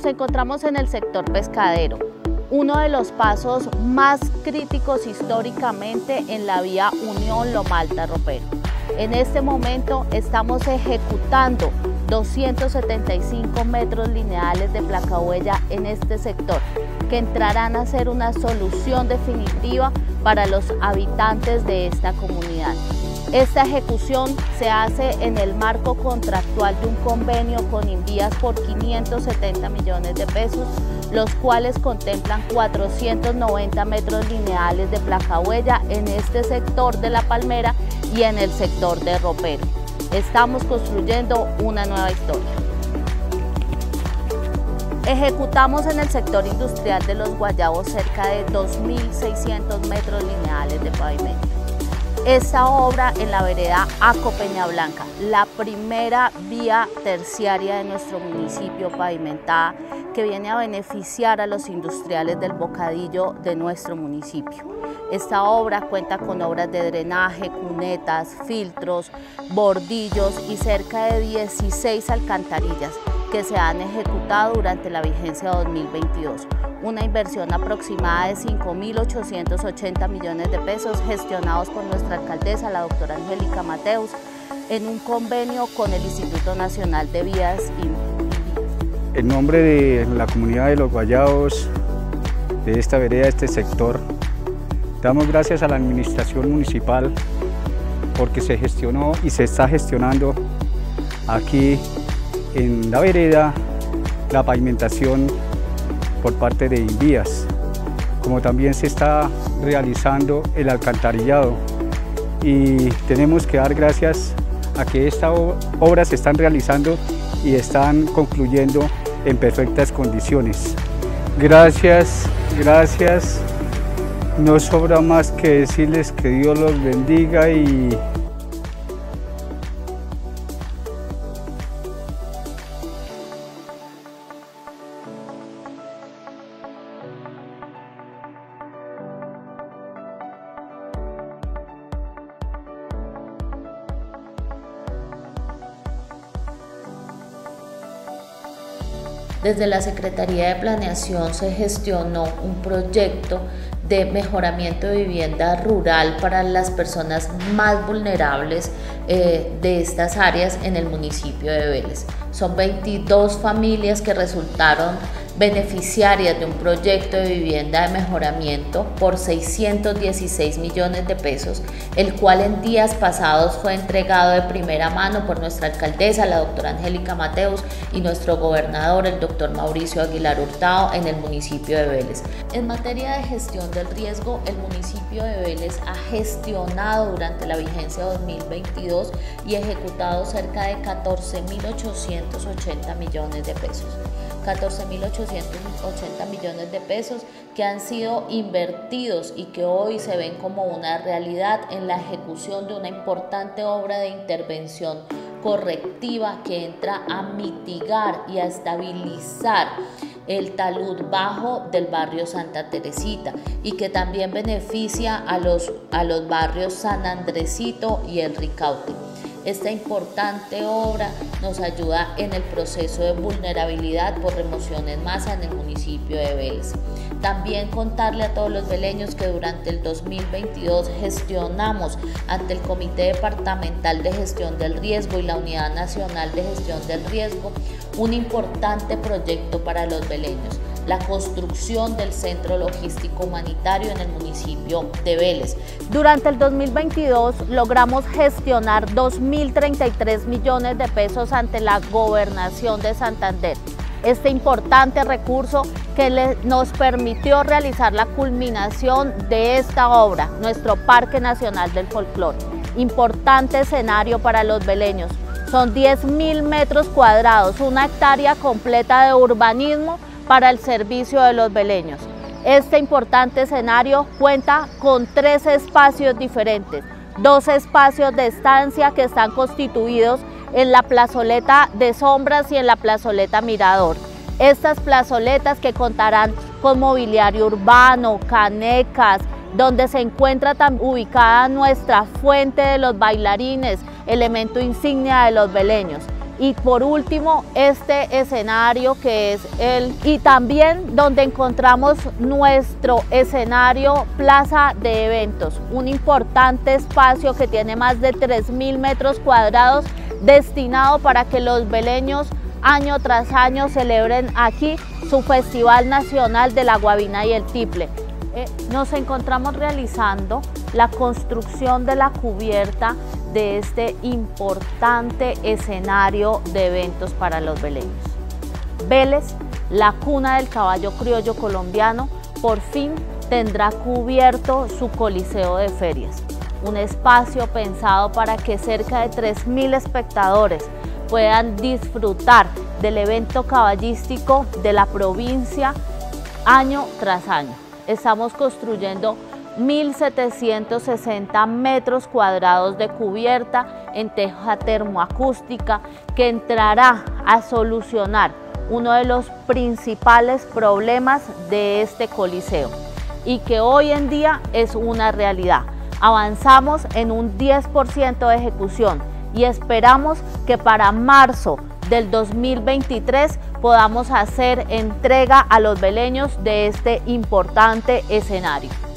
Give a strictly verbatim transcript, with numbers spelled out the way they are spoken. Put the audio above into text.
Nos encontramos en el sector pescadero, uno de los pasos más críticos históricamente en la vía Unión Loma Alta Ropero. En este momento estamos ejecutando doscientos setenta y cinco metros lineales de placahuella en este sector, que entrarán a ser una solución definitiva para los habitantes de esta comunidad. Esta ejecución se hace en el marco contractual de un convenio con Invías por quinientos setenta millones de pesos, los cuales contemplan cuatrocientos noventa metros lineales de placahuella en este sector de La Palmera y en el sector de Ropero. Estamos construyendo una nueva historia. Ejecutamos en el sector industrial de Los Guayabos cerca de dos mil seiscientos metros lineales de pavimento. Esta obra en la vereda Aco Peña Blanca, la primera vía terciaria de nuestro municipio pavimentada, que viene a beneficiar a los industriales del bocadillo de nuestro municipio. Esta obra cuenta con obras de drenaje, cunetas, filtros, bordillos y cerca de dieciséis alcantarillas que se han ejecutado durante la vigencia dos mil veintidós. Una inversión aproximada de cinco mil ochocientos ochenta millones de pesos gestionados por nuestra alcaldesa, la doctora Angélica Mateus, en un convenio con el Instituto Nacional de Vías y En nombre de la comunidad de Los Guayabos, de esta vereda, de este sector, damos gracias a la administración municipal porque se gestionó y se está gestionando aquí en la vereda la pavimentación por parte de Invías, como también se está realizando el alcantarillado, y tenemos que dar gracias a que estas obras se están realizando y están concluyendo en perfectas condiciones. Gracias, gracias. No sobra más que decirles que Dios los bendiga y Desde la Secretaría de Planeación se gestionó un proyecto de mejoramiento de vivienda rural para las personas más vulnerables eh, de estas áreas en el municipio de Vélez. Son veintidós familias que resultaron beneficiarias de un proyecto de vivienda de mejoramiento por seiscientos dieciséis millones de pesos, el cual en días pasados fue entregado de primera mano por nuestra alcaldesa, la doctora Angélica Mateus, y nuestro gobernador, el doctor Mauricio Aguilar Hurtado, en el municipio de Vélez. En materia de gestión del riesgo, el municipio de Vélez ha gestionado durante la vigencia dos mil veintidós y ejecutado cerca de catorce mil ochocientos ochenta millones de pesos. catorce mil ochocientos ochenta millones de pesos que han sido invertidos y que hoy se ven como una realidad en la ejecución de una importante obra de intervención correctiva que entra a mitigar y a estabilizar el talud bajo del barrio Santa Teresita y que también beneficia a los, a los barrios San Andresito y El Ricaute. Esta importante obra nos ayuda en el proceso de vulnerabilidad por remoción en masa en el municipio de Vélez. También contarle a todos los veleños que durante el dos mil veintidós gestionamos ante el Comité Departamental de Gestión del Riesgo y la Unidad Nacional de Gestión del Riesgo un importante proyecto para los veleños: la construcción del Centro Logístico Humanitario en el municipio de Vélez. Durante el dos mil veintidós logramos gestionar dos mil treinta y tres millones de pesos ante la Gobernación de Santander. Este importante recurso que le, nos permitió realizar la culminación de esta obra, nuestro Parque Nacional del Folclore. Importante escenario para los veleños. Son diez mil metros cuadrados, una hectárea completa de urbanismo para el servicio de los veleños. Este importante escenario cuenta con tres espacios diferentes, dos espacios de estancia que están constituidos en la plazoleta de Sombras y en la plazoleta Mirador. Estas plazoletas que contarán con mobiliario urbano, canecas, donde se encuentra tan ubicada nuestra fuente de los bailarines, elemento insignia de los veleños. Y por último, este escenario que es el, y también donde encontramos nuestro escenario Plaza de Eventos, un importante espacio que tiene más de tres mil metros cuadrados destinado para que los beleños año tras año celebren aquí su Festival Nacional de la Guabina y el Tiple. Eh, nos encontramos realizando la construcción de la cubierta de este importante escenario de eventos para los beleños. Vélez, la cuna del caballo criollo colombiano, por fin tendrá cubierto su coliseo de ferias, un espacio pensado para que cerca de tres mil espectadores puedan disfrutar del evento caballístico de la provincia año tras año. Estamos construyendo mil setecientos sesenta metros cuadrados de cubierta en teja termoacústica que entrará a solucionar uno de los principales problemas de este coliseo y que hoy en día es una realidad. Avanzamos en un diez por ciento de ejecución y esperamos que para marzo del dos mil veintitrés podamos hacer entrega a los beleños de este importante escenario.